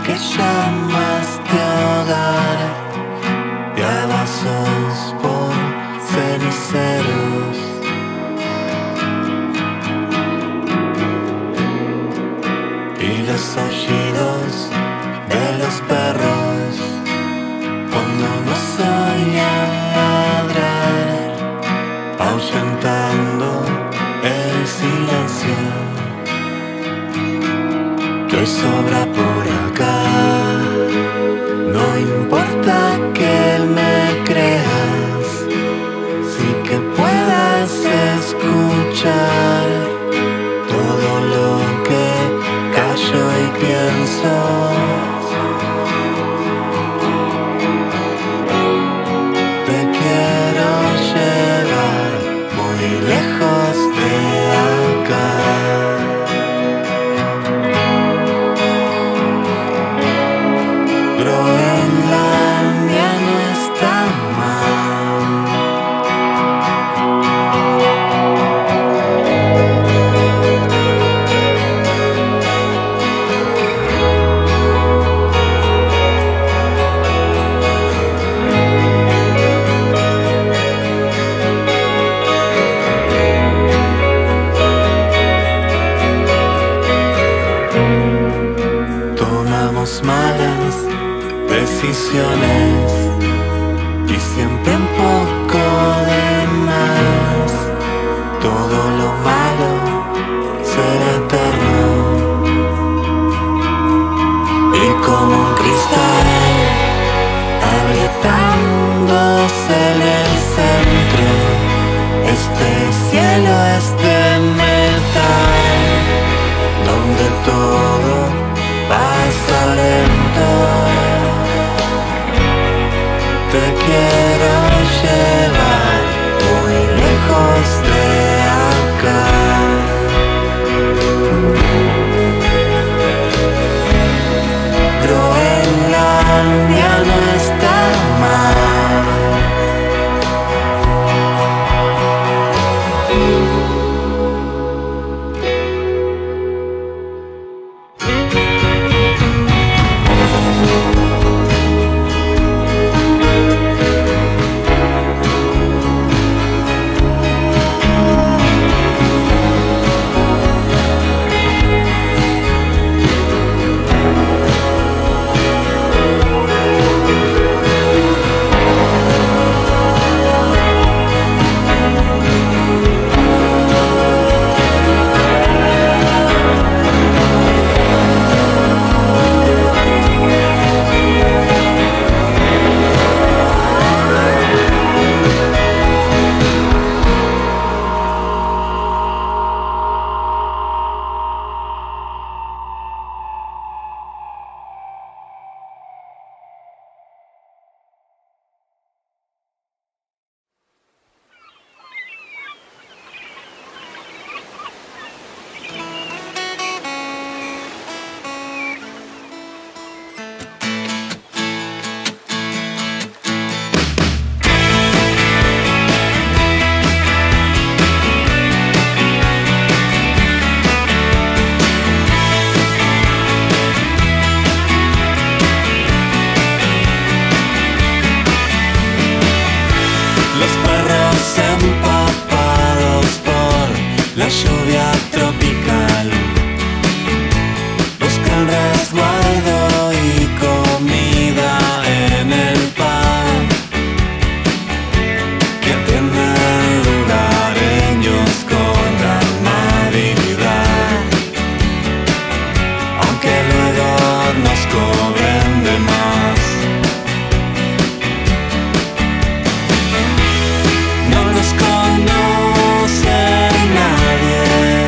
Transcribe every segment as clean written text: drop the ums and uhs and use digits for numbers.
que llamaste hogar, piadosos por ceniceros. Y los aullidos de los perros cuando nos oían ladrar, ahuyentando el silencio que hoy sobra por acá. No importa que me creas, sí que puedas escuchar todo lo que callo y pienso. Te quiero llevar muy lejos de acá. Groenlandia no está mal. Tomamos malas decisiones y siempre un poco de más. Todo lo malo será eterno y como un cristal agrietándose en el centro. Este cielo es de metal donde todo pasa lento. Te quiero llevar muy lejos de acá. Groenlandia no está mal. No nos conoce nadie.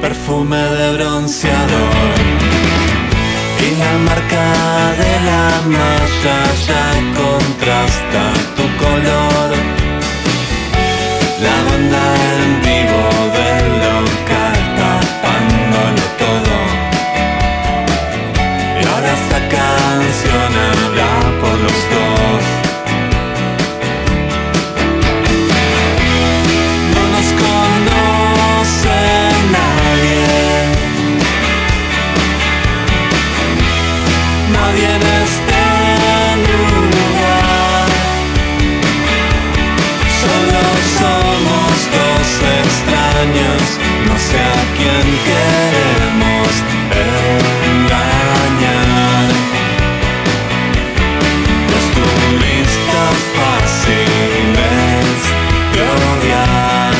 perfume de bronceador y la marca de la malla ya contrasta tu color. La banda en vivo del local tapándolo todo, y ahora esta canción habla por los dos. No nos conoce nadie, nadie en este lugar, solo somos dos extraños, no sé a quién queremos engañar. Los turistas fáciles de odiar.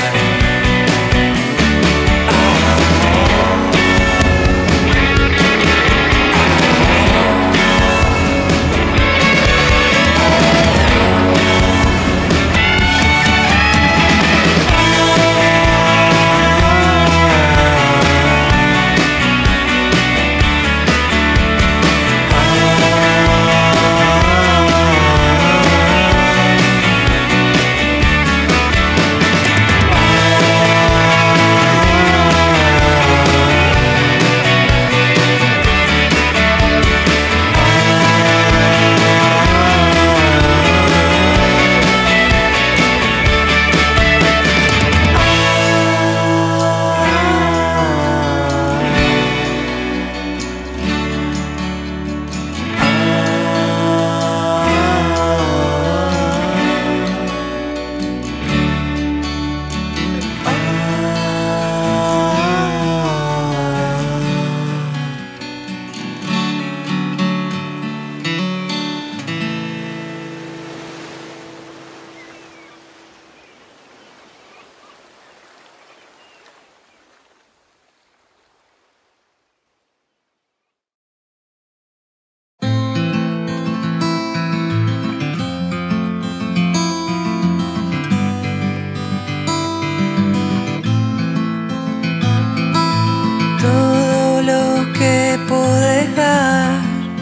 Todo lo que podés dar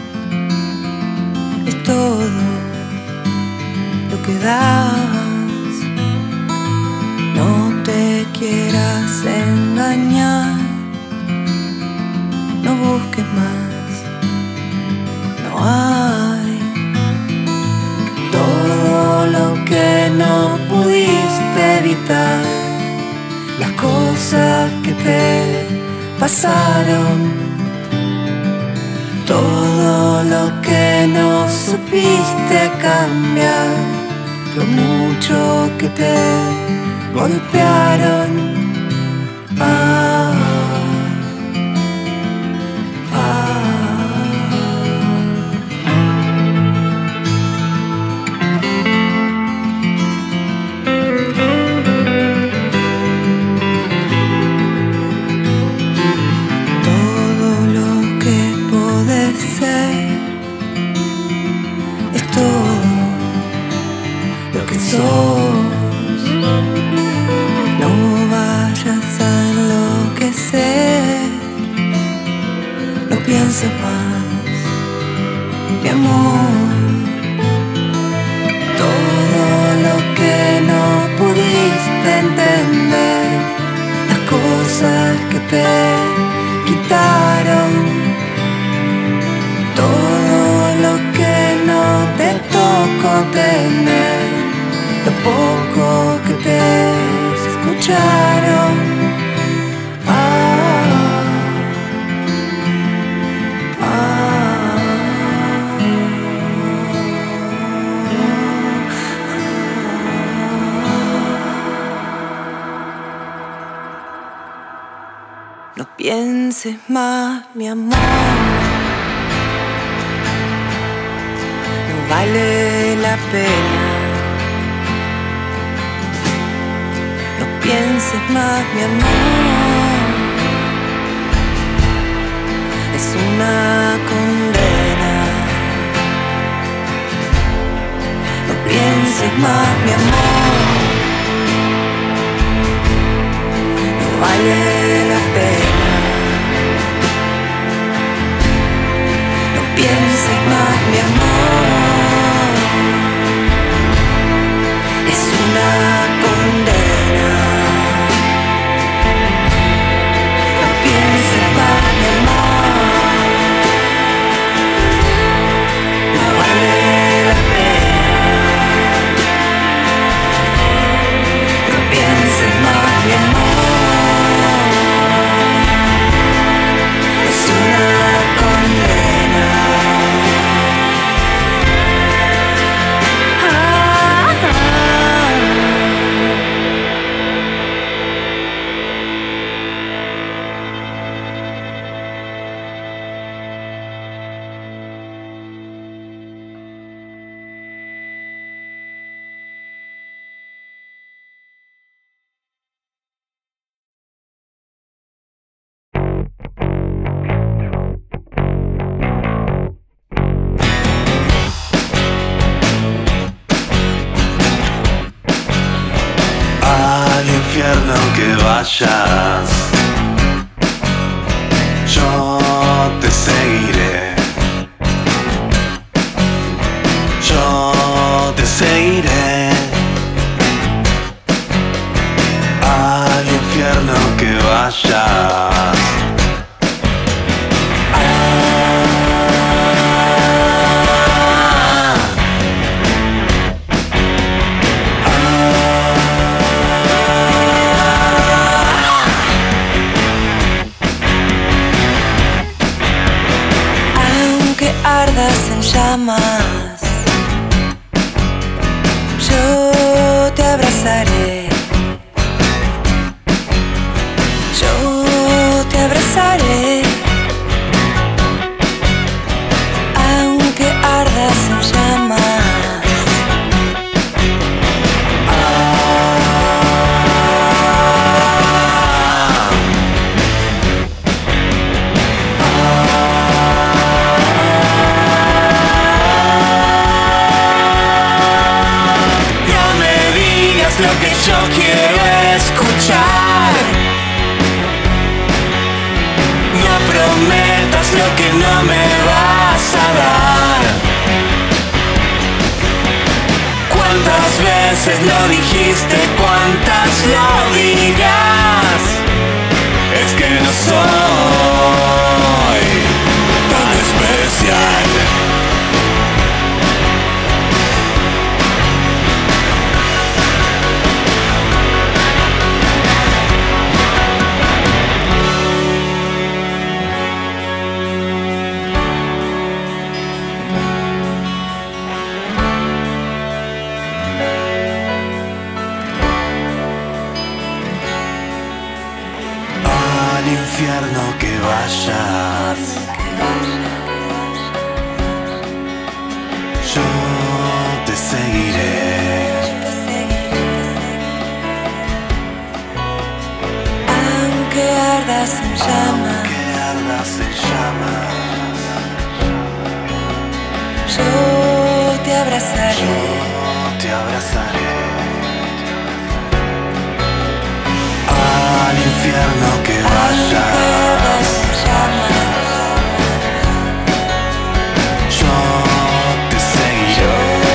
es todo lo que das. No te quieras engañar, no busques más, no hay. Todo lo que no pudiste evitar, las cosas que te pasaron, todo lo que no supiste cambiar, lo mucho que te golpearon. Sos. No vayas a enloquecer, no pienses más, mi amor. Todo lo que no pudiste entender, las cosas que te quitaron, todo lo que no te tocó tener, lo poco que te escucharon. No pienses más, mi amor, no vale la pena. No pienses más, mi amor, es una condena. No pienses más, mi amor, no vale la pena. mi amor es una condena. No pienses más, mi amor, no vale la pena. No pienses más, mi amor. Al infierno que vayas, yo te seguiré. Yo te seguiré. Al infierno que vayas. Ardas en llamas, yo te abrazaré, yo te abrazaré. Aunque ardas en llamas. Lo que yo quiero escuchar. No prometas lo que no me vas a dar. ¿Cuántas veces lo dijiste? ¿Cuántas lo dirás? Es que no soy tan especial. Al infierno que vayas, yo te seguiré. Aunque ardas en llamas, yo te abrazaré. Te abrazaré. Al infierno que vayas, yo te seguiré.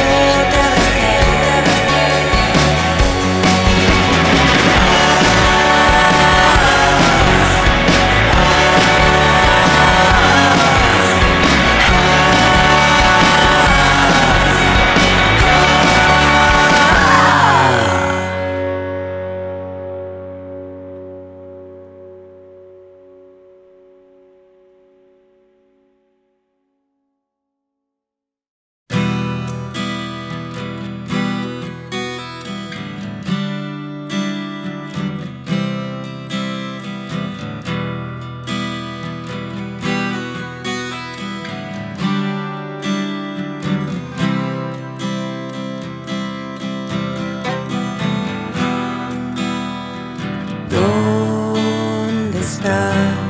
¿Dónde está?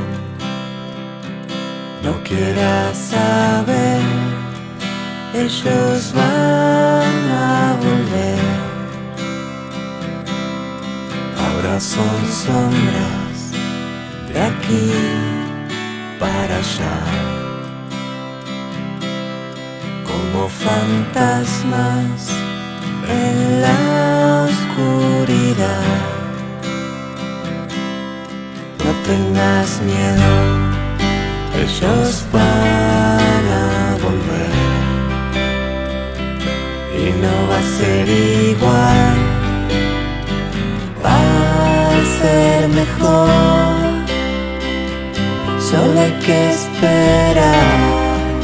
No quieras saber, ellos van a volver. Ahora son sombras de aquí para allá. como fantasmas en la oscuridad. No tengas miedo, ellos van a volver y no va a ser igual, va a ser mejor, solo hay que esperar.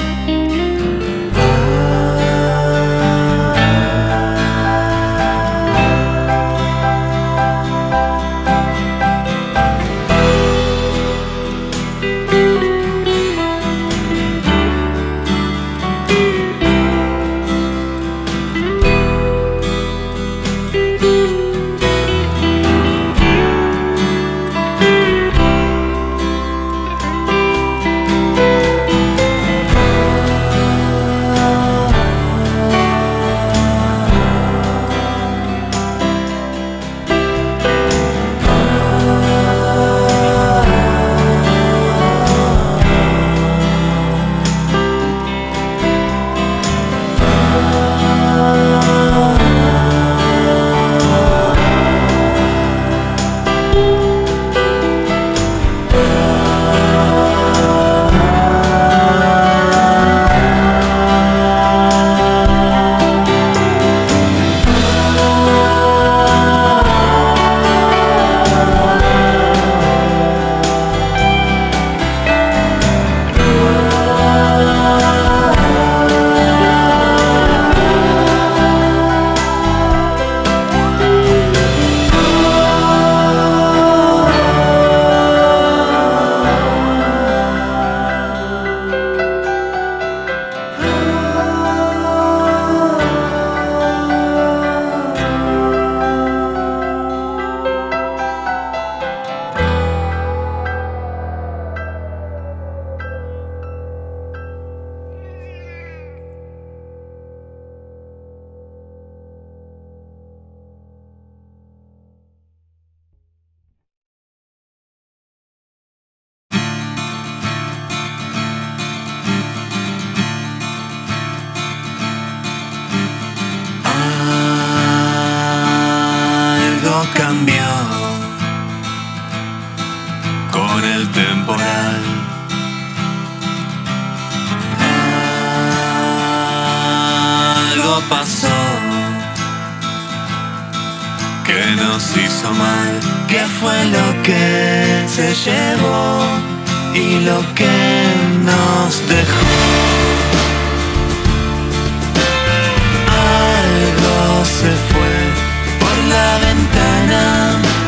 Cambió con el temporal. Algo pasó que nos hizo mal. ¿Qué fue lo que se llevó y lo que nos dejó? Algo se fue por la ventana.